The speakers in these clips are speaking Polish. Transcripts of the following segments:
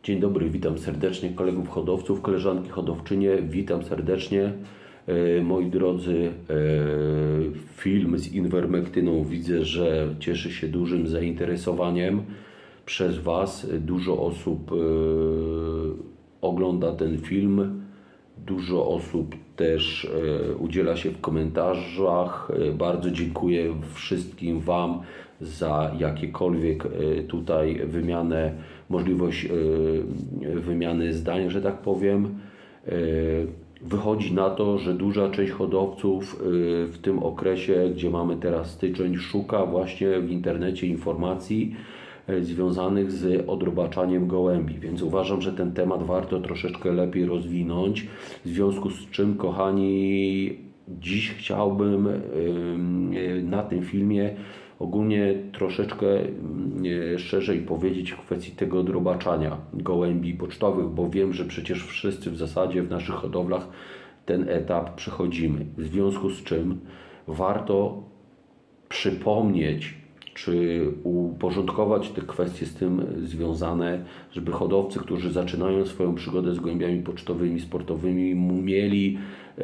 Dzień dobry, witam serdecznie kolegów hodowców, koleżanki hodowczynie, witam serdecznie. Moi drodzy, film z inwermektyną widzę, że cieszy się dużym zainteresowaniem przez Was. Dużo osób ogląda ten film, dużo osób też udziela się w komentarzach. Bardzo dziękuję wszystkim Wam za jakiekolwiek tutaj możliwość wymiany zdań, że tak powiem. Wychodzi na to, że duża część hodowców w tym okresie, gdzie mamy teraz styczeń, szuka właśnie w internecie informacji związanych z odrobaczaniem gołębi, więc uważam, że ten temat warto troszeczkę lepiej rozwinąć, w związku z czym, kochani, dziś chciałbym na tym filmie ogólnie troszeczkę szerzej powiedzieć w kwestii tego odrobaczania gołębi pocztowych, bo wiem, że przecież wszyscy w zasadzie w naszych hodowlach ten etap przechodzimy. W związku z czym warto przypomnieć, czy uporządkować te kwestie z tym związane, żeby hodowcy, którzy zaczynają swoją przygodę z gołębiami pocztowymi, sportowymi, mieli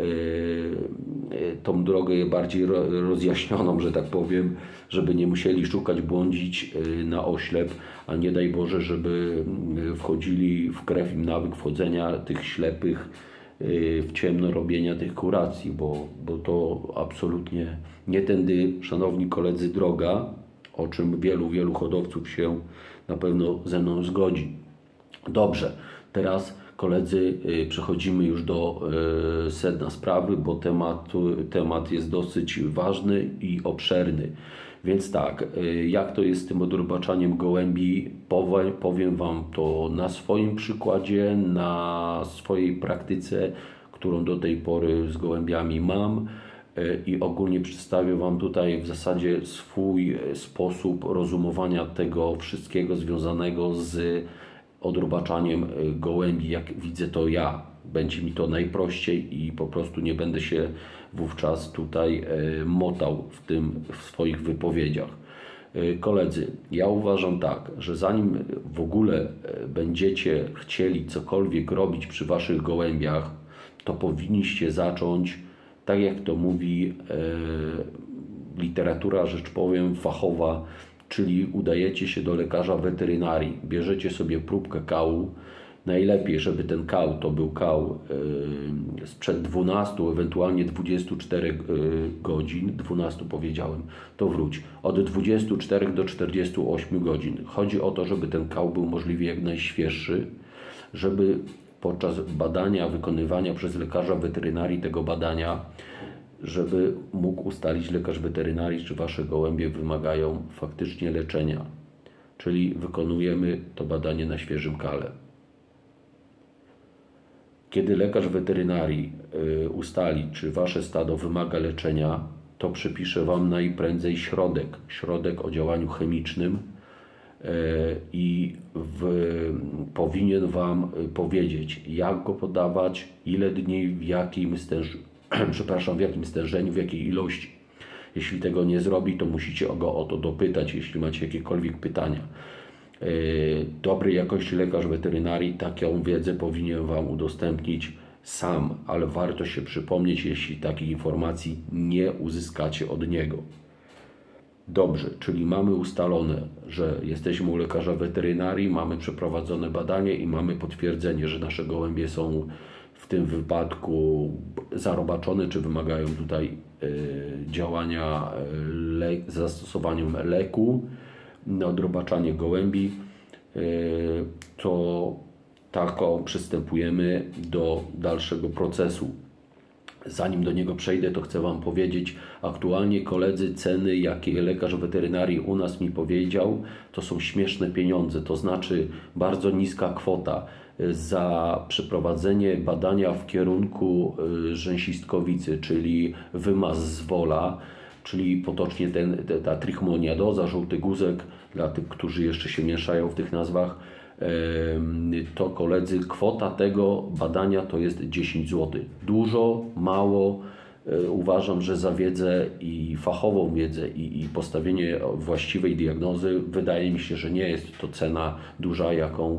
tą drogę bardziej rozjaśnioną, że tak powiem, żeby nie musieli szukać, błądzić na oślep, a nie daj Boże, żeby wchodzili w krew im nawyk wchodzenia tych ślepych w ciemno, robienia tych kuracji, bo to absolutnie nie tędy, szanowni koledzy, droga, o czym wielu hodowców się na pewno ze mną zgodzi. Dobrze, teraz koledzy, przechodzimy już do sedna sprawy, bo temat jest dosyć ważny i obszerny. Więc tak, jak to jest z tym odrobaczaniem gołębi, powiem Wam to na swoim przykładzie, na swojej praktyce, którą do tej pory z gołębiami mam, i ogólnie przedstawię Wam tutaj w zasadzie swój sposób rozumowania tego wszystkiego związanego z odrobaczaniem gołębi, jak widzę to ja. Będzie mi to najprościej i po prostu nie będę się wówczas tutaj motał w swoich wypowiedziach. Koledzy, ja uważam tak, że zanim w ogóle będziecie chcieli cokolwiek robić przy Waszych gołębiach, to powinniście zacząć, tak jak to mówi literatura, rzecz powiem, fachowa, czyli udajecie się do lekarza weterynarii, bierzecie sobie próbkę kału, najlepiej, żeby ten kał to był kał sprzed 12, ewentualnie 24 godzin, 12 powiedziałem, to wróć, od 24 do 48 godzin. Chodzi o to, żeby ten kał był możliwie jak najświeższy, żeby podczas badania, wykonywania przez lekarza weterynarii tego badania, żeby mógł ustalić lekarz weterynarii, czy Wasze gołębie wymagają faktycznie leczenia. Czyli wykonujemy to badanie na świeżym kale. Kiedy lekarz weterynarii ustali, czy Wasze stado wymaga leczenia, to przepisze Wam najprędzej środek o działaniu chemicznym i powinien Wam powiedzieć, jak go podawać, ile dni, w jakim stężeniu, w jakiej ilości. Jeśli tego nie zrobi, to musicie go o to dopytać, jeśli macie jakiekolwiek pytania. Dobrej jakości lekarz weterynarii taką wiedzę powinien Wam udostępnić sam, ale warto się przypomnieć, jeśli takich informacji nie uzyskacie od niego. Dobrze, czyli mamy ustalone, że jesteśmy u lekarza weterynarii, mamy przeprowadzone badanie i mamy potwierdzenie, że nasze gołębie są w tym wypadku zarobaczone, czy wymagają tutaj działania z zastosowaniem leku na odrobaczanie gołębi, to taką przystępujemy do dalszego procesu. Zanim do niego przejdę, to chcę Wam powiedzieć, aktualnie koledzy, ceny, jakie lekarz weterynarii u nas mi powiedział, to są śmieszne pieniądze, to znaczy bardzo niska kwota za przeprowadzenie badania w kierunku rzęsistkowicy, czyli wymaz z wola, czyli potocznie ta trichomoniadoza, żółty guzek, dla tych, którzy jeszcze się mieszają w tych nazwach, to koledzy, kwota tego badania to jest 10 zł. Dużo, mało, uważam, że za wiedzę i fachową wiedzę i postawienie właściwej diagnozy wydaje mi się, że nie jest to cena duża, jaką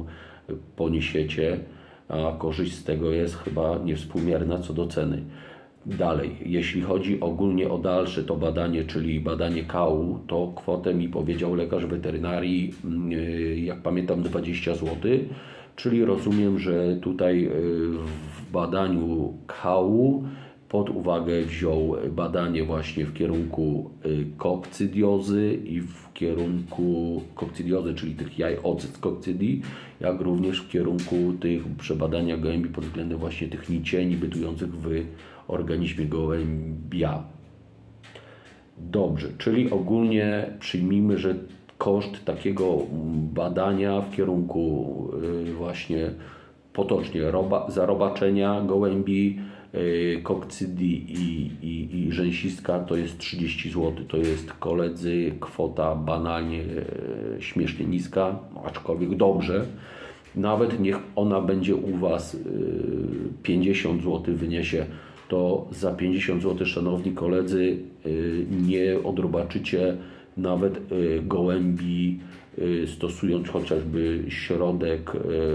poniesiecie, a korzyść z tego jest chyba niewspółmierna co do ceny. Dalej, jeśli chodzi ogólnie o dalsze to badanie, czyli badanie kału, to kwotę mi powiedział lekarz weterynarii, jak pamiętam, 20 zł, czyli rozumiem, że tutaj w badaniu kału pod uwagę wziął badanie właśnie w kierunku kokcydiozy i w kierunku kokcydiozy, czyli tych jaj ocyt kokcydii, jak również w kierunku tych przebadania gołębi pod względem właśnie tych nicieni bytujących w organizmie gołębia. Dobrze, czyli ogólnie przyjmijmy, że koszt takiego badania w kierunku właśnie potocznie zarobaczenia gołębi, kokcydii i rzęsistka to jest 30 zł. To jest, koledzy, kwota banalnie śmiesznie niska, aczkolwiek dobrze. Nawet niech ona będzie u Was 50 zł wyniesie, to za 50 zł, szanowni koledzy, nie odrobaczycie nawet gołębi, stosując chociażby środek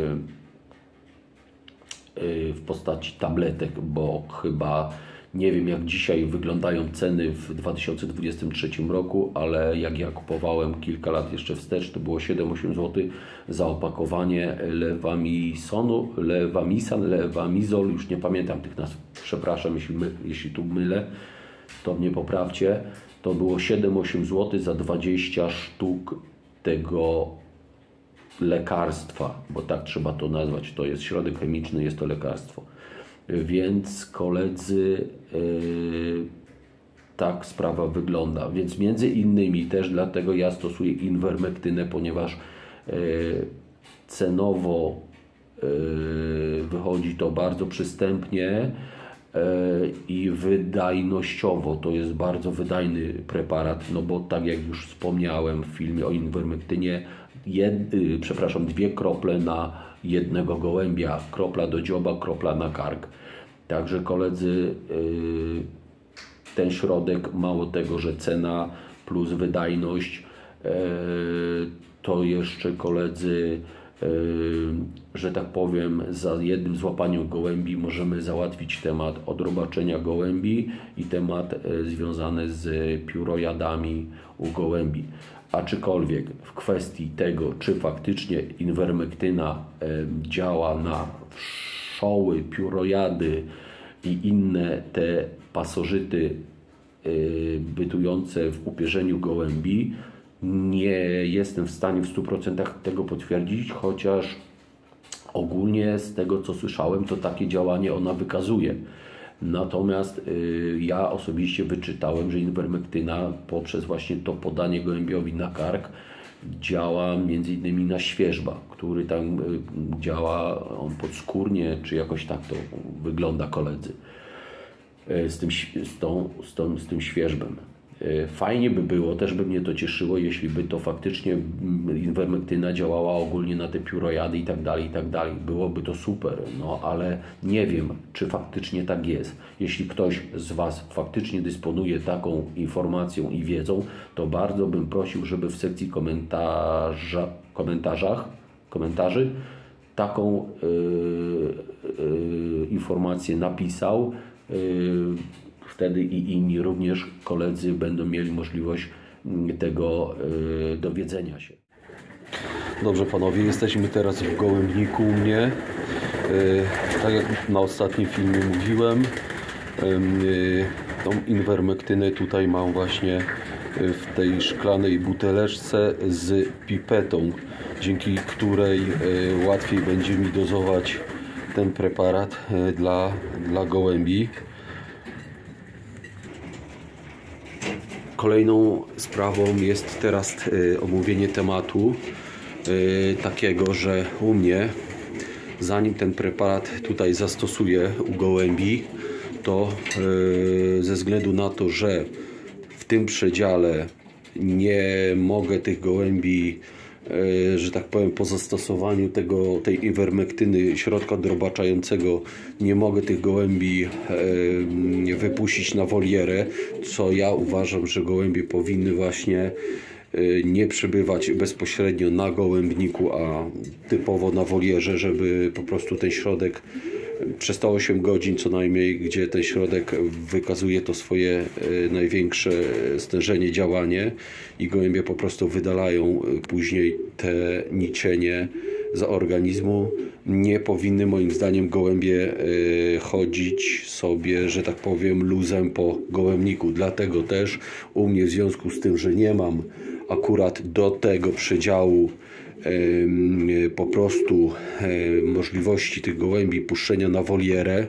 w postaci tabletek, bo chyba nie wiem, jak dzisiaj wyglądają ceny w 2023 roku, ale jak ja kupowałem kilka lat jeszcze wstecz, to było 7-8 zł za opakowanie lewamizol, już nie pamiętam tych nazw, przepraszam, jeśli tu mylę, to mnie poprawcie. To było 7-8 zł za 20 sztuk tego lekarstwa, bo tak trzeba to nazwać. To jest środek chemiczny, jest to lekarstwo. Więc koledzy, tak sprawa wygląda. Więc między innymi też dlatego ja stosuję inwermektynę, ponieważ cenowo wychodzi to bardzo przystępnie i wydajnościowo to jest bardzo wydajny preparat, no bo tak jak już wspomniałem w filmie o inwermektynie, dwie krople na jednego gołębia, kropla do dzioba, kropla na kark. Także koledzy, ten środek, mało tego, że cena plus wydajność, to jeszcze, koledzy, że tak powiem, za jednym złapaniem gołębi możemy załatwić temat odrobaczenia gołębi i temat związany z piórojadami u gołębi. Aczkolwiek w kwestii tego, czy faktycznie inwermektyna działa na wszoły, piórojady i inne te pasożyty bytujące w upierzeniu gołębi, nie jestem w stanie w 100% tego potwierdzić, chociaż ogólnie z tego, co słyszałem, to takie działanie ona wykazuje. Natomiast ja osobiście wyczytałem, że inwermektyna poprzez właśnie to podanie gołębiowi na kark działa m.in. na świerzba, który tam działa podskórnie, czy jakoś tak to wygląda, koledzy, z tym świerzbem. Fajnie by było, też by mnie to cieszyło, jeśli by to faktycznie inwermektyna działała ogólnie na te piórojady i tak dalej, byłoby to super, no ale nie wiem, czy faktycznie tak jest. Jeśli ktoś z Was faktycznie dysponuje taką informacją i wiedzą, to bardzo bym prosił, żeby w sekcji komentarzy taką informację napisał. Wtedy i inni również koledzy będą mieli możliwość tego dowiedzenia się. Dobrze, panowie, jesteśmy teraz w gołębniku u mnie. Tak jak na ostatnim filmie mówiłem, tą inwermektynę tutaj mam właśnie w tej szklanej buteleczce z pipetą, dzięki której łatwiej będzie mi dozować ten preparat dla gołębi. Kolejną sprawą jest teraz omówienie tematu takiego, że u mnie, zanim ten preparat tutaj zastosuję u gołębi, to ze względu na to, że w tym przedziale nie mogę tych gołębi, że tak powiem, po zastosowaniu tej inwermektyny, środka odrobaczającego, nie mogę tych gołębi wypuścić na wolierę, co ja uważam, że gołębie powinny właśnie nie przebywać bezpośrednio na gołębniku, a typowo na wolierze, żeby po prostu ten środek przez te 8 godzin co najmniej, gdzie ten środek wykazuje to swoje największe stężenie, działanie i gołębie po prostu wydalają później te nicienie z organizmu. Nie powinny moim zdaniem gołębie chodzić sobie, że tak powiem, luzem po gołębniku. Dlatego też u mnie, w związku z tym, że nie mam akurat do tego przedziału po prostu możliwości tych gołębi puszczenia na wolierę,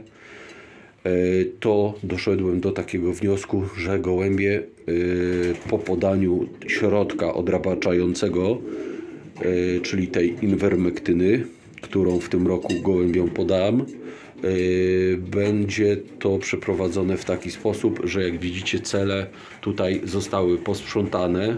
to doszedłem do takiego wniosku, że gołębie po podaniu środka odrabaczającego, czyli tej inwermektyny, którą w tym roku gołębiom podam, będzie to przeprowadzone w taki sposób, że jak widzicie, cele tutaj zostały posprzątane.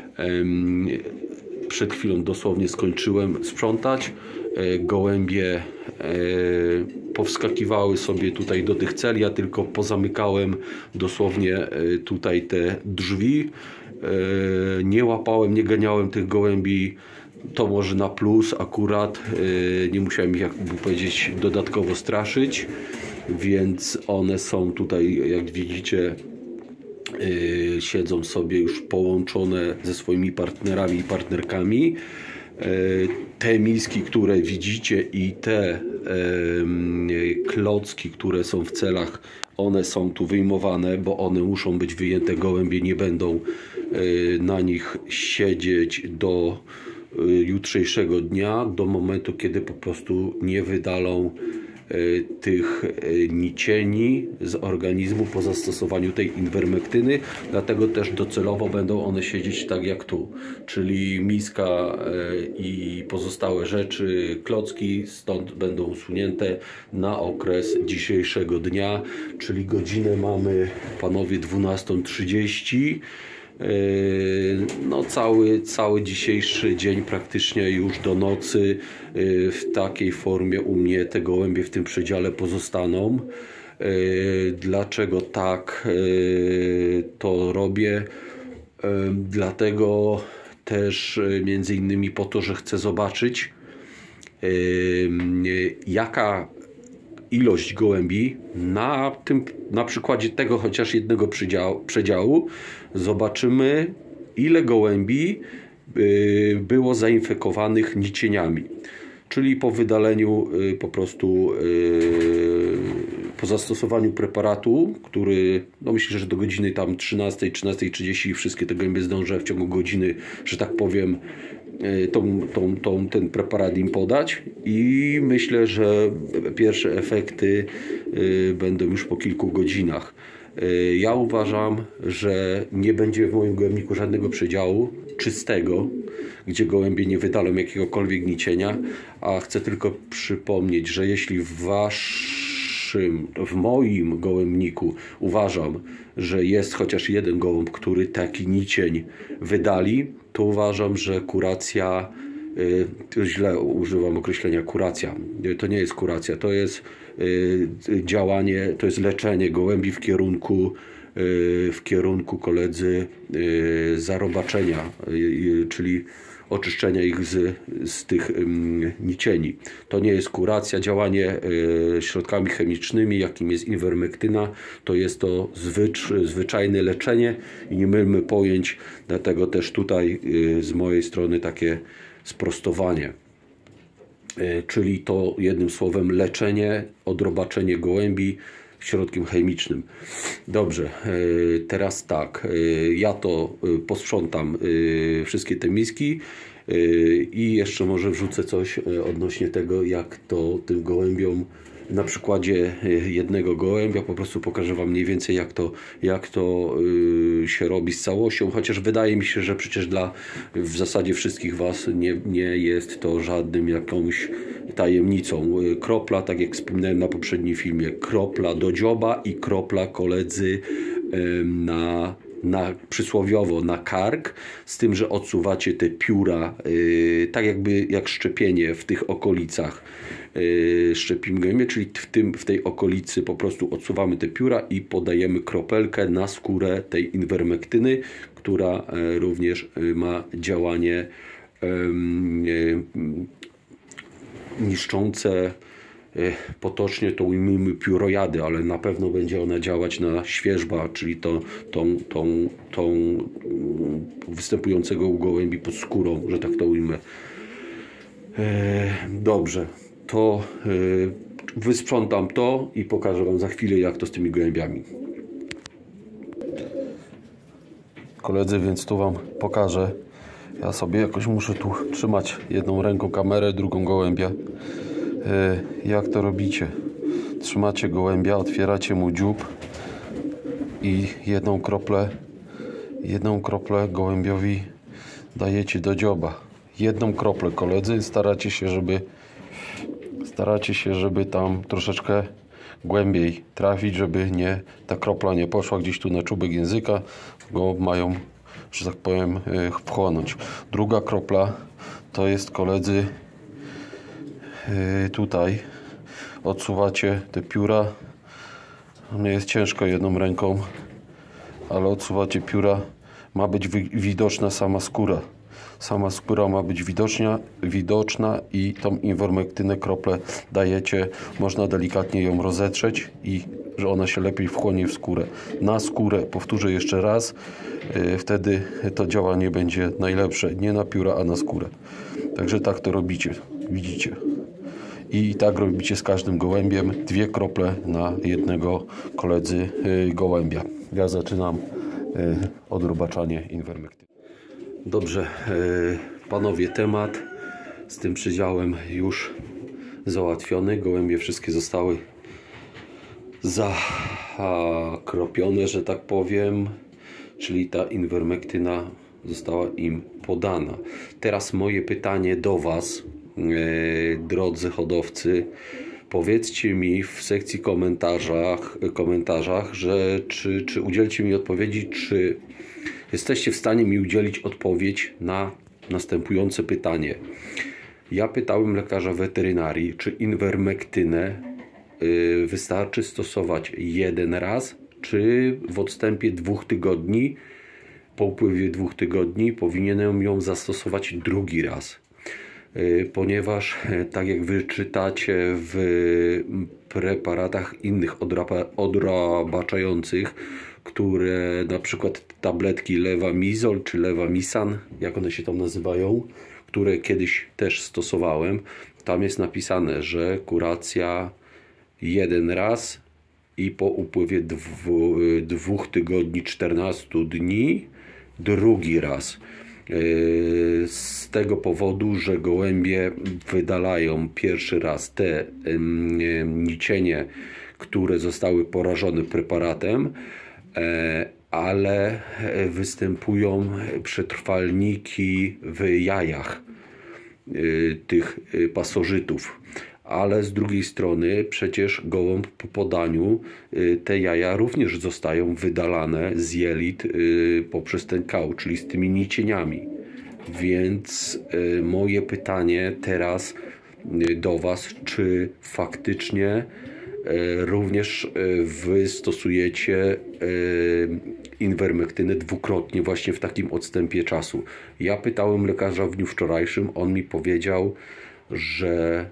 Przed chwilą dosłownie skończyłem sprzątać. Gołębie powskakiwały sobie tutaj do tych celi, ja tylko pozamykałem dosłownie tutaj te drzwi. Nie łapałem, nie ganiałem tych gołębi. To może na plus akurat, nie musiałem ich, jakby powiedzieć, dodatkowo straszyć, więc one są tutaj, jak widzicie, siedzą sobie już połączone ze swoimi partnerami i partnerkami. Te miski, które widzicie, i te klocki, które są w celach, one są tu wyjmowane, bo one muszą być wyjęte. Gołębie nie będą na nich siedzieć do jutrzejszego dnia, do momentu, kiedy po prostu nie wydalą tych nicieni z organizmu po zastosowaniu tej inwermektyny. Dlatego też docelowo będą one siedzieć tak jak tu, czyli miska i pozostałe rzeczy, klocki stąd będą usunięte na okres dzisiejszego dnia, czyli godzinę mamy, panowie, 12:30. No cały dzisiejszy dzień praktycznie już do nocy w takiej formie u mnie te gołębie w tym przedziale pozostaną. Dlaczego tak to robię? Dlatego też między innymi po to, że chcę zobaczyć, jaka ilość gołębi na przykładzie tego chociaż jednego przedziału zobaczymy, ile gołębi było zainfekowanych nicieniami, czyli po wydaleniu po prostu po zastosowaniu preparatu, który, no myślę, że do godziny tam 13:30 wszystkie te gołębie zdążę w ciągu godziny, że tak powiem, ten preparat im podać, i myślę, że pierwsze efekty będą już po kilku godzinach. Ja uważam, że nie będzie w moim gołębniku żadnego przedziału czystego, gdzie gołębie nie wydalą jakiegokolwiek nicienia, a chcę tylko przypomnieć, że jeśli w moim gołębniku uważam, że jest chociaż jeden gołąb, który taki nicień wydali, to uważam, że kuracja, źle używam określenia kuracja, to nie jest kuracja, to jest działanie, to jest leczenie gołębi w kierunku, koledzy, zarobaczenia, czyli oczyszczenia ich z tych nicieni. To nie jest kuracja. Działanie środkami chemicznymi, jakim jest inwermektyna, to jest to zwyczajne leczenie i nie mylmy pojęć, dlatego też tutaj z mojej strony takie sprostowanie. Czyli to jednym słowem leczenie, odrobaczenie gołębi środkiem chemicznym. Dobrze, teraz tak, ja to posprzątam wszystkie te miski i jeszcze może wrzucę coś odnośnie tego, jak to tym gołębiom, na przykładzie jednego gołębia po prostu pokażę Wam mniej więcej, jak to się robi z całością, chociaż wydaje mi się, że przecież w zasadzie wszystkich Was nie jest to żadnym jakąś tajemnicą. Kropla, tak jak wspominałem na poprzednim filmie, kropla do dzioba i kropla, koledzy, przysłowiowo na kark, z tym, że odsuwacie te pióra, tak jak szczepienie w tych okolicach. szczepimy gołębie, czyli w tej okolicy po prostu odsuwamy te pióra i podajemy kropelkę na skórę tej inwermektyny, która również ma działanie niszczące, potocznie to ujmijmy, piórojady, ale na pewno będzie ona działać na świerzba, czyli tą występującego u gołębi pod skórą, że tak to ujmę. Dobrze, to wysprzątam to i pokażę Wam za chwilę, jak to z tymi gołębiami. Koledzy, więc tu Wam pokażę. Ja sobie jakoś muszę tu trzymać jedną ręką kamerę, drugą gołębia. Jak to robicie? Trzymacie gołębia, otwieracie mu dziób i jedną kroplę gołębiowi dajecie do dzioba. Jedną kroplę, koledzy. Staracie się, żeby tam troszeczkę głębiej trafić, żeby ta kropla nie poszła gdzieś tu na czubek języka, go mają, że tak powiem, wchłonąć. Druga kropla to jest, koledzy, tutaj odsuwacie te pióra. Mnie jest ciężko jedną ręką, ale odsuwacie pióra. Ma być widoczna sama skóra. Sama skóra ma być widoczna i tą inwermektynę kroplę dajecie. Można delikatnie ją rozetrzeć i że ona się lepiej wchłonie w skórę. Na skórę, powtórzę jeszcze raz, wtedy to działanie będzie najlepsze. Nie na pióra, a na skórę. Także tak to robicie. Widzicie. I tak robicie z każdym gołębiem. 2 krople na jednego, koledzy, gołębia. Ja zaczynam odrobaczanie inwermektyny. Dobrze, panowie, temat z tym przydziałem już załatwiony. Gołębie wszystkie zostały zakropione, że tak powiem, czyli ta inwermektyna została im podana. Teraz moje pytanie do Was, drodzy hodowcy. Powiedzcie mi w sekcji komentarzach, że czy udzielcie mi odpowiedzi, czy jesteście w stanie mi udzielić odpowiedź na następujące pytanie. Ja pytałem lekarza weterynarii, czy inwermektynę wystarczy stosować jeden raz, czy w odstępie 2 tygodni, po upływie 2 tygodni powinienem ją zastosować drugi raz. Ponieważ tak jak wy czytacie w preparatach innych odrabaczających, które na przykład tabletki Levamisol czy Levamisan, jak one się tam nazywają, które kiedyś też stosowałem, tam jest napisane, że kuracja jeden raz i po upływie 2 tygodni, 14 dni drugi raz. Z tego powodu, że gołębie wydalają pierwszy raz te nicienie, które zostały porażone preparatem, ale występują przetrwalniki w jajach tych pasożytów. Ale z drugiej strony przecież gołąb po podaniu te jaja również zostają wydalane z jelit poprzez ten kał, czyli z tymi nicieniami. Więc moje pytanie teraz do Was, czy faktycznie również Wy stosujecie inwermektynę dwukrotnie właśnie w takim odstępie czasu. Ja pytałem lekarza w dniu wczorajszym, on mi powiedział, że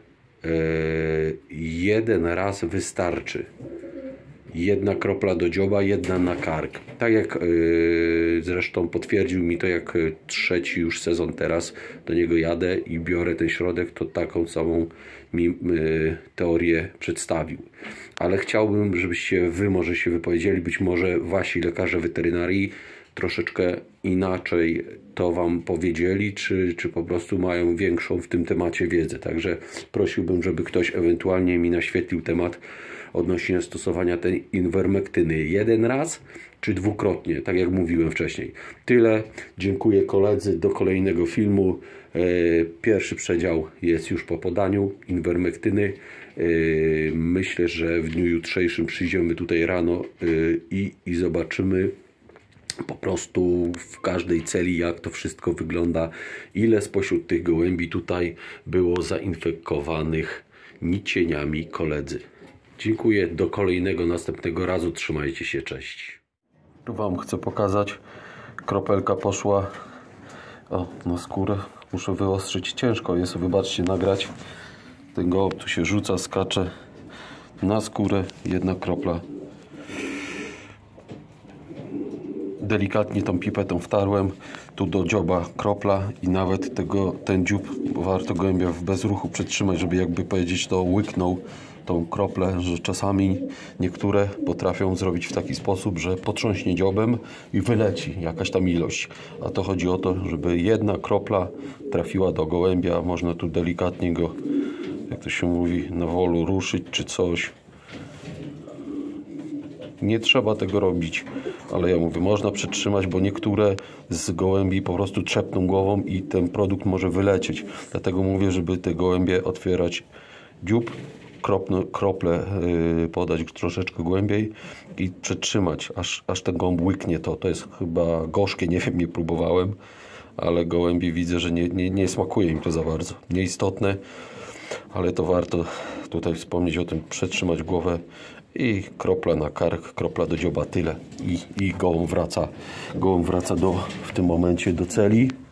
jeden raz wystarczy. 1 kropla do dzioba, 1 na kark. Tak jak zresztą potwierdził mi to, jak 3. już sezon teraz do niego jadę i biorę ten środek, to taką samą mi teorię przedstawił. Ale chciałbym, żebyście Wy może się wypowiedzieli, być może Wasi lekarze weterynarii troszeczkę inaczej to Wam powiedzieli, czy po prostu mają większą w tym temacie wiedzę. Także prosiłbym, żeby ktoś ewentualnie mi naświetlił temat odnośnie stosowania tej inwermektyny. Jeden raz czy dwukrotnie, tak jak mówiłem wcześniej. Tyle. Dziękuję koledzy. Do kolejnego filmu. Pierwszy przedział jest już po podaniu inwermektyny. Myślę, że w dniu jutrzejszym przyjdziemy tutaj rano i zobaczymy po prostu w każdej celi, jak to wszystko wygląda, ile spośród tych gołębi tutaj było zainfekowanych nicieniami koledzy. Dziękuję, do kolejnego, następnego razu. Trzymajcie się, cześć. Tu Wam chcę pokazać. Kropelka poszła na skórę. Muszę wyostrzyć. Ciężko jest, wybaczcie, nagrać. Ten gołąb tu się rzuca, skacze na skórę. Jedna kropla. Delikatnie tą pipetą wtarłem. Tu do dzioba kropla i nawet ten dziób warto gołębia w bezruchu przytrzymać, żeby jakby powiedzieć to łyknął tą kroplę, że czasami niektóre potrafią zrobić w taki sposób, że potrząśnie dziobem i wyleci jakaś tam ilość. A to chodzi o to, żeby jedna kropla trafiła do gołębia. Można tu delikatnie go, jak to się mówi, na wolu ruszyć czy coś. Nie trzeba tego robić, ale ja mówię, można przytrzymać, bo niektóre z gołębi po prostu trzepną głową i ten produkt może wylecieć. Dlatego mówię, żeby te gołębie otwierać dziób, krople podać troszeczkę głębiej i przytrzymać, aż ten gołąb łyknie to. To jest chyba gorzkie, nie wiem, nie próbowałem, ale gołębi widzę, że nie smakuje im to za bardzo. Nieistotne, ale to warto tutaj wspomnieć o tym, przetrzymać głowę i kropla na kark, kropla do dzioba, tyle. I gołąb wraca w tym momencie do celi.